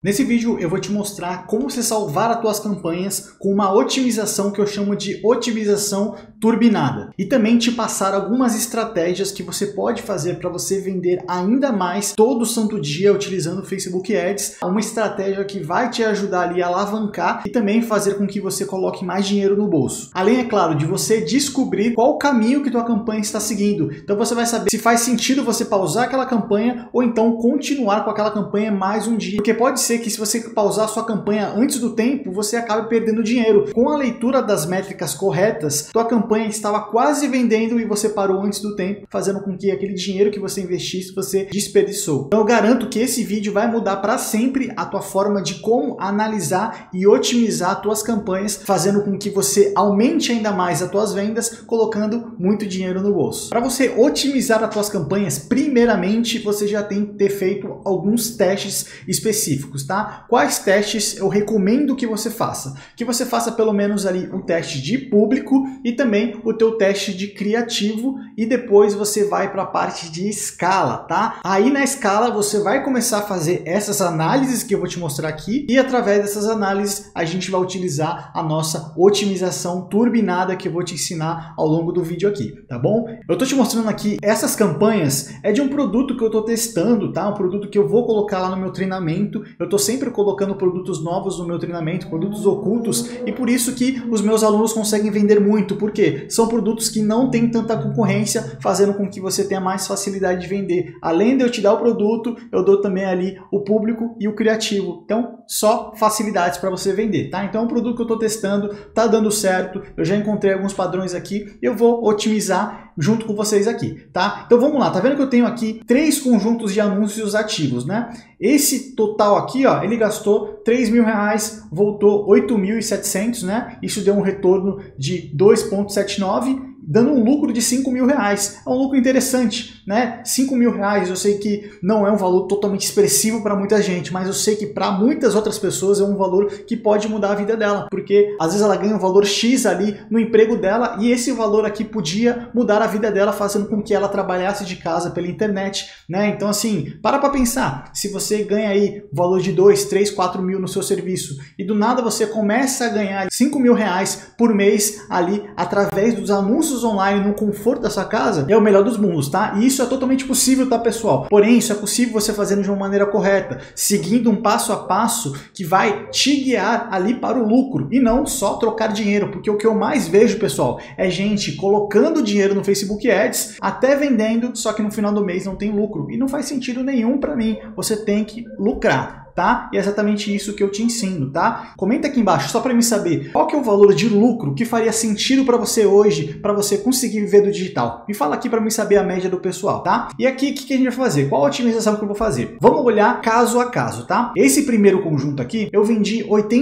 Nesse vídeo eu vou te mostrar como você salvar as tuas campanhas com uma otimização que eu chamo de otimização turbinada. E também te passar algumas estratégias que você pode fazer para você vender ainda mais todo santo dia utilizando o Facebook Ads. Uma estratégia que vai te ajudar ali a alavancar e também fazer com que você coloque mais dinheiro no bolso. Além, é claro, de você descobrir qual o caminho que tua campanha está seguindo. Então você vai saber se faz sentido você pausar aquela campanha ou então continuar com aquela campanha mais um dia. Porque pode ser que se você pausar a sua campanha antes do tempo, você acabe perdendo dinheiro. Com a leitura das métricas corretas, tua campanha estava quase vendendo e você parou antes do tempo, fazendo com que aquele dinheiro que você investisse, você desperdiçou. Então eu garanto que esse vídeo vai mudar para sempre a tua forma de como analisar e otimizar tuas campanhas, fazendo com que você aumente ainda mais as tuas vendas, colocando muito dinheiro no bolso. Para você otimizar as tuas campanhas, primeiramente você já tem que ter feito alguns testes específicos, tá? Quais testes eu recomendo que você faça? Que você faça pelo menos ali um teste de público e também o teu teste de criativo e depois você vai para a parte de escala, tá? Aí na escala você vai começar a fazer essas análises que eu vou te mostrar aqui e através dessas análises a gente vai utilizar a nossa otimização turbinada que eu vou te ensinar ao longo do vídeo aqui, tá bom? Eu tô te mostrando aqui essas campanhas, é de um produto que eu tô testando, tá? Um produto que eu vou colocar lá no meu treinamento. Eu tô sempre colocando produtos novos no meu treinamento, produtos ocultos, e por isso que os meus alunos conseguem vender muito, porque são produtos que não tem tanta concorrência, fazendo com que você tenha mais facilidade de vender. Além de eu te dar o produto, eu dou também ali o público e o criativo. Então, só facilidades para você vender, tá? Então, é um produto que eu tô testando, tá dando certo, eu já encontrei alguns padrões aqui, eu vou otimizar junto com vocês aqui, tá? Então, vamos lá, tá vendo que eu tenho aqui 3 conjuntos de anúncios ativos, né? Esse total aqui, ó, ele gastou R$3.000, voltou 8.700, né? Isso deu um retorno de 2,79, dando um lucro de R$5.000. É um lucro interessante, né? R$5.000, eu sei que não é um valor totalmente expressivo para muita gente, mas eu sei que para muitas outras pessoas é um valor que pode mudar a vida dela, porque às vezes ela ganha um valor X ali no emprego dela e esse valor aqui podia mudar a vida dela, fazendo com que ela trabalhasse de casa pela internet, né? Então assim, para pensar, se você ganha aí o valor de 2, 3, 4 mil no seu serviço e do nada você começa a ganhar R$5.000 por mês ali através dos anúncios online no conforto da sua casa, é o melhor dos mundos, tá? E isso é totalmente possível, tá, pessoal? Porém, isso é possível você fazendo de uma maneira correta, seguindo um passo a passo que vai te guiar ali para o lucro e não só trocar dinheiro, porque o que eu mais vejo, pessoal, é gente colocando dinheiro no Facebook Ads, até vendendo, só que no final do mês não tem lucro e não faz sentido nenhum para mim. Você tem que lucrar, tá? E é exatamente isso que eu te ensino, tá? Comenta aqui embaixo só para mim saber qual que é o valor de lucro que faria sentido para você hoje, para você conseguir viver do digital. Me fala aqui para mim saber a média do pessoal, tá? E aqui, o que a gente vai fazer? Qual a otimização que eu vou fazer? Vamos olhar caso a caso, tá? Esse primeiro conjunto aqui, eu vendi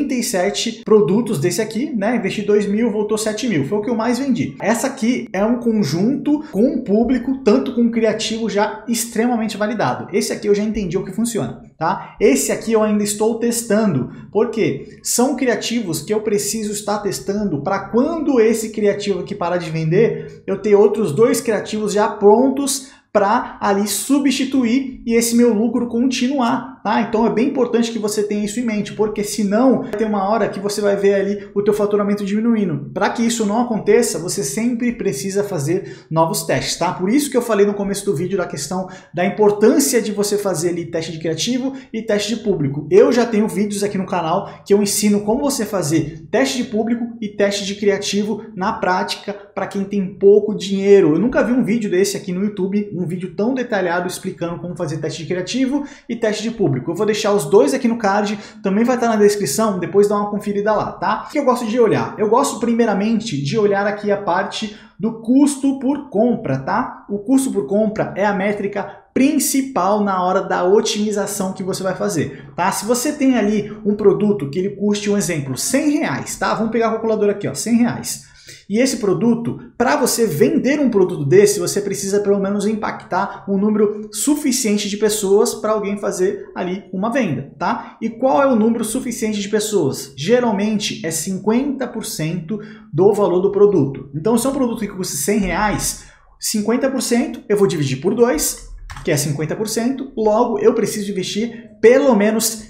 87 produtos desse aqui, né? Investi 2.000, voltou 7.000. Foi o que eu mais vendi. Essa aqui é um conjunto com um público, tanto com um criativo já extremamente validado. Esse aqui eu já entendi o que funciona, tá? Esse aqui eu ainda estou testando, porque são criativos que eu preciso estar testando para quando esse criativo aqui parar de vender, eu ter outros 2 criativos já prontos para ali substituir e esse meu lucro continuar, tá? Então é bem importante que você tenha isso em mente, porque senão vai ter uma hora que você vai ver ali o teu faturamento diminuindo. Para que isso não aconteça, você sempre precisa fazer novos testes, tá? Por isso que eu falei no começo do vídeo da questão da importância de você fazer ali teste de criativo e teste de público. Eu já tenho vídeos aqui no canal que eu ensino como você fazer teste de público e teste de criativo na prática para quem tem pouco dinheiro. Eu nunca vi um vídeo desse aqui no YouTube, um vídeo tão detalhado explicando como fazer teste de criativo e teste de público. Eu vou deixar os 2 aqui no card, também vai estar na descrição, depois dá uma conferida lá, tá? O que eu gosto de olhar? Eu gosto primeiramente de olhar aqui a parte do custo por compra, tá? O custo por compra é a métrica principal na hora da otimização que você vai fazer, tá? Se você tem ali um produto que ele custe, um exemplo, R$100, tá? Vamos pegar a calculadora aqui, ó, R$100. E esse produto, para você vender um produto desse, você precisa pelo menos impactar um número suficiente de pessoas para alguém fazer ali uma venda, tá? E qual é o número suficiente de pessoas? Geralmente é 50% do valor do produto. Então, se é um produto que custa R$100, 50% eu vou dividir por 2, que é 50%, logo eu preciso investir pelo menos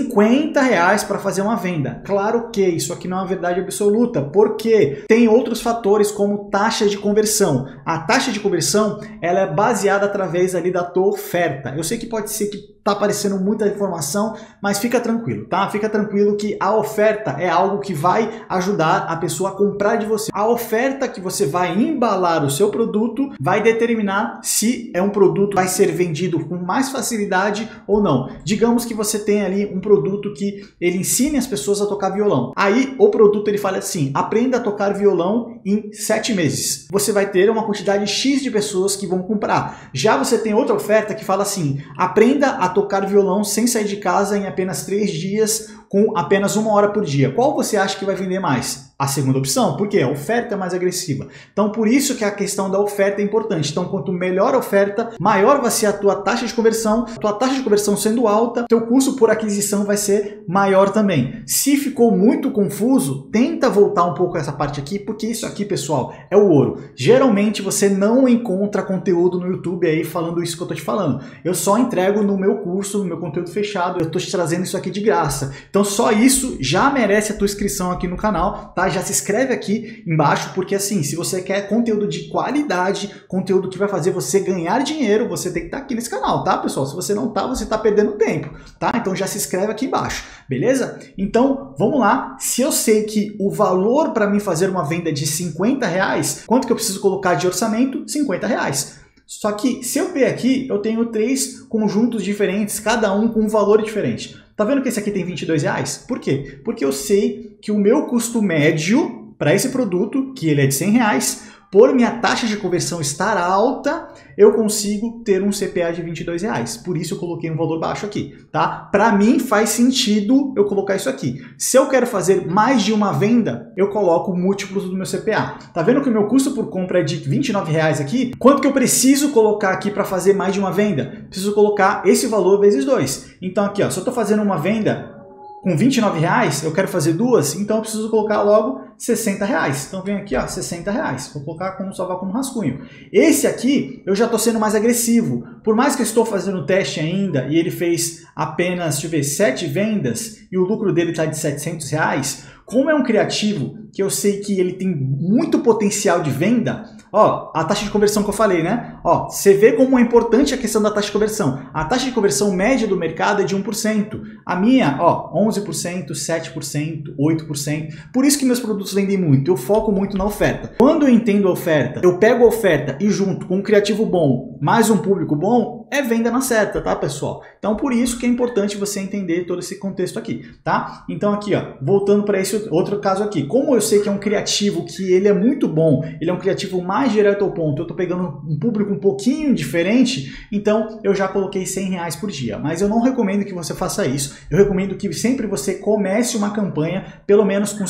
R$50 para fazer uma venda. Claro que isso aqui não é uma verdade absoluta, porque tem outros fatores como taxa de conversão. A taxa de conversão ela é baseada através ali da tua oferta. Eu sei que pode ser que tá aparecendo muita informação, mas fica tranquilo, tá? Fica tranquilo que a oferta é algo que vai ajudar a pessoa a comprar de você. A oferta que você vai embalar o seu produto vai determinar se é um produto que vai ser vendido com mais facilidade ou não. Digamos que você tem ali um produto que ele ensine as pessoas a tocar violão. Aí o produto ele fala assim, aprenda a tocar violão em 7 meses. Você vai ter uma quantidade X de pessoas que vão comprar. Já você tem outra oferta que fala assim, aprenda a tocar violão sem sair de casa em apenas 3 dias com apenas 1 hora por dia. Qual você acha que vai vender mais? A segunda opção, porque a oferta é mais agressiva. Então, por isso que a questão da oferta é importante. Então, quanto melhor a oferta, maior vai ser a tua taxa de conversão. A tua taxa de conversão sendo alta, teu custo por aquisição vai ser maior também. Se ficou muito confuso, tenta voltar um pouco essa parte aqui, porque isso aqui, pessoal, é o ouro. Geralmente, você não encontra conteúdo no YouTube aí falando isso que eu tô te falando. Eu só entrego no meu curso, no meu conteúdo fechado, eu tô te trazendo isso aqui de graça. Então, só isso já merece a tua inscrição aqui no canal, tá? Já se inscreve aqui embaixo, porque assim, se você quer conteúdo de qualidade, conteúdo que vai fazer você ganhar dinheiro, você tem que estar aqui nesse canal, tá, pessoal? Se você não tá, você tá perdendo tempo, tá? Então já se inscreve aqui embaixo, beleza? Então, vamos lá. Se eu sei que o valor para mim fazer uma venda é de R$50, quanto que eu preciso colocar de orçamento? R$50. Só que se eu ver aqui, eu tenho 3 conjuntos diferentes, cada um com um valor diferente. Tá vendo que esse aqui tem R$22? Por quê? Porque eu sei que o meu custo médio para esse produto, que ele é de R$100, por minha taxa de conversão estar alta, eu consigo ter um CPA de R$22. Por isso eu coloquei um valor baixo aqui, tá? Para mim faz sentido eu colocar isso aqui. Se eu quero fazer mais de uma venda, eu coloco múltiplos do meu CPA. Tá vendo que o meu custo por compra é de R$29 aqui? Quanto que eu preciso colocar aqui para fazer mais de uma venda? Preciso colocar esse valor vezes 2. Então aqui, ó, se eu estou fazendo uma venda com R$29, eu quero fazer 2, então eu preciso colocar logo R$60. Então vem aqui, ó, R$60. Vou colocar como salvar como rascunho. Esse aqui eu já estou sendo mais agressivo. Por mais que eu estou fazendo o teste ainda e ele fez apenas, deixa eu ver, 7 vendas e o lucro dele está de R$700, como é um criativo que eu sei que ele tem muito potencial de venda, ó, a taxa de conversão que eu falei, né? Ó, você vê como é importante a questão da taxa de conversão. A taxa de conversão média do mercado é de 1%. A minha, ó, 11%, 7%, 8%. Por isso que meus produtos vendem muito. Eu foco muito na oferta. Quando eu entendo a oferta, eu pego a oferta e junto com um criativo bom, mais um público bom, é venda na certa, tá, pessoal? Então, por isso que é importante você entender todo esse contexto aqui, tá? Então, aqui, ó, voltando para esse outro caso aqui. Como eu sei que é um criativo que ele é muito bom, ele é um criativo mais direto ao ponto, eu tô pegando um público um pouquinho diferente, então eu já coloquei R$100 por dia. Mas eu não recomendo que você faça isso. Eu recomendo que sempre você comece uma campanha, pelo menos com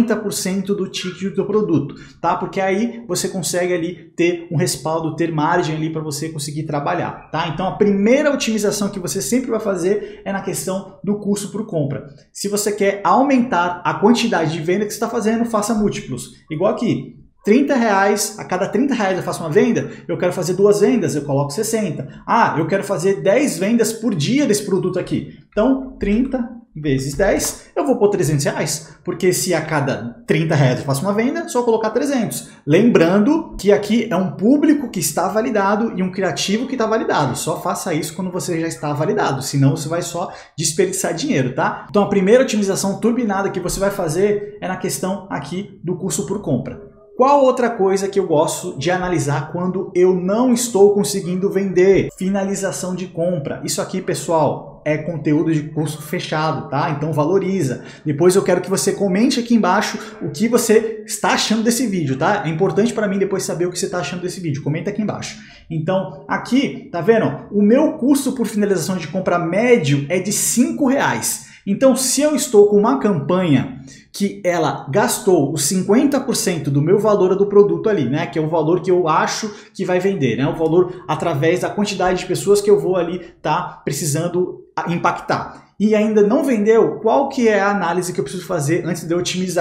50% do ticket do teu produto, tá? Porque aí você consegue ali ter um respaldo, ter margem ali para você conseguir trabalhar, tá? Então a primeira otimização que você sempre vai fazer é na questão do custo por compra. Se você quer aumentar a quantidade de venda que você está fazendo, faça múltiplos. Igual aqui, R$30, a cada R$30 eu faço uma venda, eu quero fazer 2 vendas, eu coloco 60. Ah, eu quero fazer 10 vendas por dia desse produto aqui. Então, 30 vezes 10, eu vou pôr R$300, porque se a cada R$30 eu faço uma venda, só colocar 300. Lembrando que aqui é um público que está validado e um criativo que está validado. Só faça isso quando você já está validado, senão você vai só desperdiçar dinheiro, tá? Então a primeira otimização turbinada que você vai fazer é na questão aqui do custo por compra. Qual outra coisa que eu gosto de analisar quando eu não estou conseguindo vender? Finalização de compra. Isso aqui, pessoal, é conteúdo de curso fechado, tá? Então valoriza. Depois eu quero que você comente aqui embaixo o que você está achando desse vídeo, tá? É importante para mim depois saber o que você está achando desse vídeo. Comenta aqui embaixo. Então, aqui, tá vendo? O meu custo por finalização de compra médio é de R$5. Então, se eu estou com uma campanha que ela gastou os 50% do meu valor do produto ali, né? Que é o valor que eu acho que vai vender, né? O valor através da quantidade de pessoas que eu vou ali tá precisando impactar. E ainda não vendeu, qual que é a análise que eu preciso fazer antes de eu otimizar?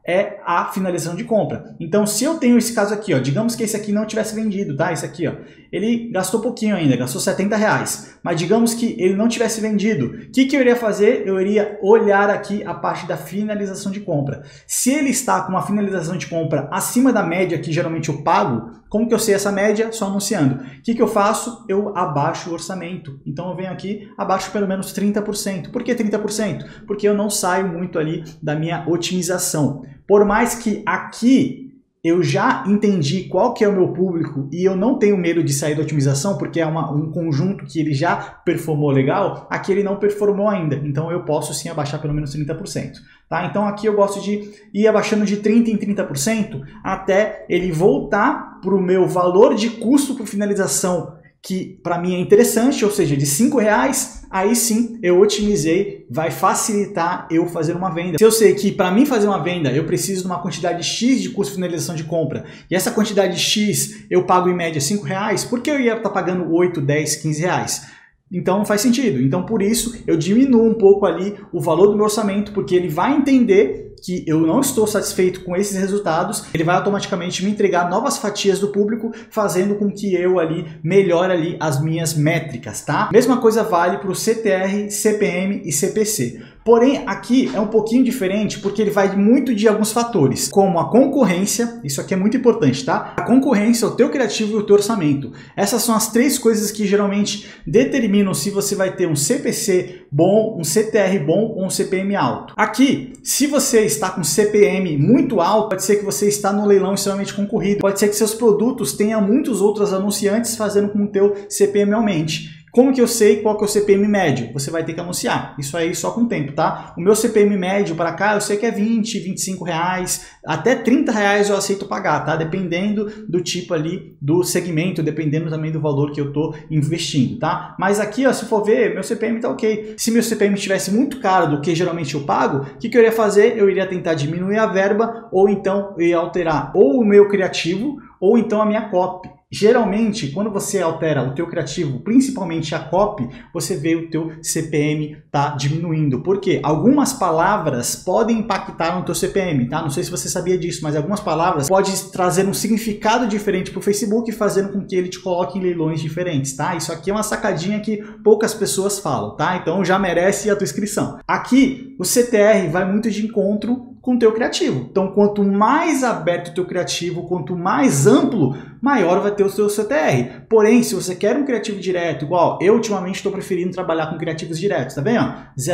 é a finalização de compra. Então, se eu tenho esse caso aqui, ó, digamos que esse aqui não tivesse vendido, tá? Esse aqui, ó, ele gastou pouquinho ainda, gastou R$70, mas digamos que ele não tivesse vendido. O que eu iria fazer? Eu iria olhar aqui a parte da finalização de compra. Se ele está com uma finalização de compra acima da média que geralmente eu pago, como que eu sei essa média? Só anunciando. O que eu faço? Eu abaixo o orçamento. Então eu venho aqui, abaixo pelo menos 30%. Por que 30%? Porque eu não saio muito ali da minha otimização. Por mais que aqui eu já entendi qual que é o meu público e eu não tenho medo de sair da otimização, porque é um conjunto que ele já performou legal, aqui ele não performou ainda. Então eu posso sim abaixar pelo menos 30%. Tá? Então aqui eu gosto de ir abaixando de 30% em 30% até ele voltar para o meu valor de custo por finalização, que para mim é interessante, ou seja, de R$5, aí sim eu otimizei, vai facilitar eu fazer uma venda. Se eu sei que para mim fazer uma venda eu preciso de uma quantidade X de custo de finalização de compra, e essa quantidade X eu pago em média R$5, por que eu ia estar pagando 8, 10, 15 reais? Então não faz sentido. Então por isso eu diminuo um pouco ali o valor do meu orçamento, porque ele vai entender que eu não estou satisfeito com esses resultados, ele vai automaticamente me entregar novas fatias do público, fazendo com que eu ali melhore ali as minhas métricas, tá? Mesma coisa vale para o CTR, CPM e CPC. Porém, aqui é um pouquinho diferente porque ele vai muito de alguns fatores, como a concorrência, isso aqui é muito importante, tá? A concorrência, o teu criativo e o teu orçamento. Essas são as três coisas que geralmente determinam se você vai ter um CPC bom, um CTR bom ou um CPM alto. Aqui, se você está com CPM muito alto, pode ser que você está no leilão extremamente concorrido, pode ser que seus produtos tenham muitos outros anunciantes fazendo com que o teu CPM aumente. Como que eu sei qual que é o CPM médio? Você vai ter que anunciar. Isso aí só com o tempo, tá? O meu CPM médio para cá, eu sei que é 20, 25 reais, até 30 reais eu aceito pagar, tá? Dependendo do tipo ali do segmento, dependendo também do valor que eu tô investindo, tá? Mas aqui, ó, se for ver, meu CPM tá ok. Se meu CPM estivesse muito caro do que geralmente eu pago, o que eu iria fazer? Eu iria tentar diminuir a verba, ou então eu ia alterar ou o meu criativo, ou então a minha copy. Geralmente, quando você altera o teu criativo, principalmente a copy, você vê o teu CPM tá diminuindo. Por quê? Algumas palavras podem impactar no teu CPM, tá? Não sei se você sabia disso, mas algumas palavras podem trazer um significado diferente para o Facebook, fazendo com que ele te coloque em leilões diferentes, tá? Isso aqui é uma sacadinha que poucas pessoas falam, tá? Então já merece a tua inscrição. Aqui, o CTR vai muito de encontro com o teu criativo. Então, quanto mais aberto o teu criativo, quanto mais amplo, maior vai ter o seu CTR. Porém, se você quer um criativo direto, igual eu ultimamente estou preferindo trabalhar com criativos diretos, tá vendo?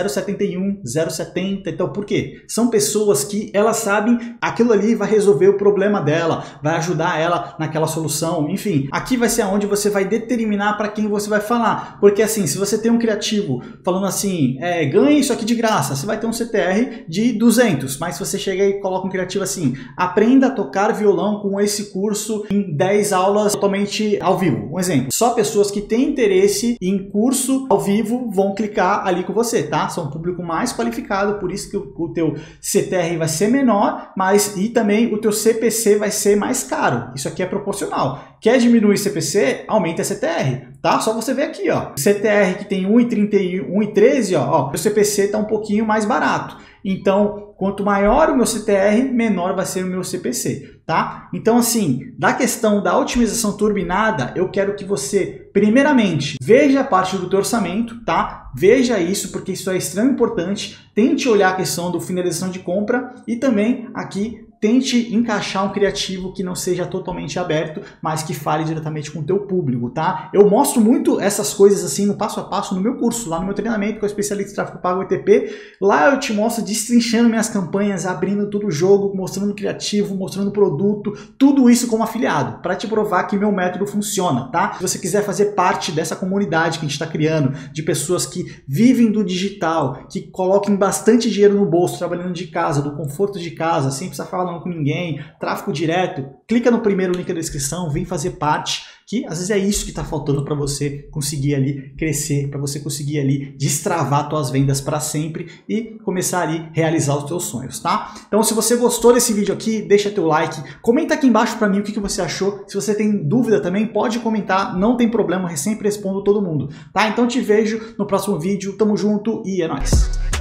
0,71, 0,70, então por quê? São pessoas que elas sabem aquilo ali vai resolver o problema dela, vai ajudar ela naquela solução, enfim. Aqui vai ser onde você vai determinar para quem você vai falar, porque assim, se você tem um criativo falando assim, ganhe isso aqui de graça, você vai ter um CTR de 200, mas se você chega e coloca um criativo assim, aprenda a tocar violão com esse curso em 10 aulas totalmente ao vivo. Um exemplo, só pessoas que têm interesse em curso ao vivo vão clicar ali com você, tá? São um público mais qualificado, por isso que o teu CTR vai ser menor, mas e também o teu CPC vai ser mais caro. Isso aqui é proporcional. Quer diminuir CPC? Aumenta a CTR, tá? Só você ver aqui, ó. CTR que tem 1,31, 1,13, ó, o CPC está um pouquinho mais barato. Então, quanto maior o meu CTR, menor vai ser o meu CPC, tá? Então, assim, da questão da otimização turbinada, eu quero que você, primeiramente, veja a parte do teu orçamento, tá? Veja isso, porque isso é extremamente importante. Tente olhar a questão do finalização de compra e também aqui tente encaixar um criativo que não seja totalmente aberto, mas que fale diretamente com o teu público, tá? Eu mostro muito essas coisas assim no passo a passo no meu curso, lá no meu treinamento com o especialista em tráfego pago ETP. Lá eu te mostro destrinchando minhas campanhas, abrindo todo o jogo, mostrando criativo, mostrando produto, tudo isso como afiliado, para te provar que meu método funciona, tá? Se você quiser fazer parte dessa comunidade que a gente está criando, de pessoas que vivem do digital, que coloquem bastante dinheiro no bolso, trabalhando de casa, do conforto de casa, sem precisar falar com ninguém, tráfego direto, clica no primeiro link da descrição, vem fazer parte, que às vezes é isso que está faltando para você conseguir ali crescer, para você conseguir ali destravar suas vendas para sempre e começar ali a realizar os teus sonhos, tá? Então, se você gostou desse vídeo aqui, deixa teu like, comenta aqui embaixo para mim o que você achou. Se você tem dúvida também, pode comentar, não tem problema, eu sempre respondo todo mundo, tá? Então te vejo no próximo vídeo, tamo junto e é nóis!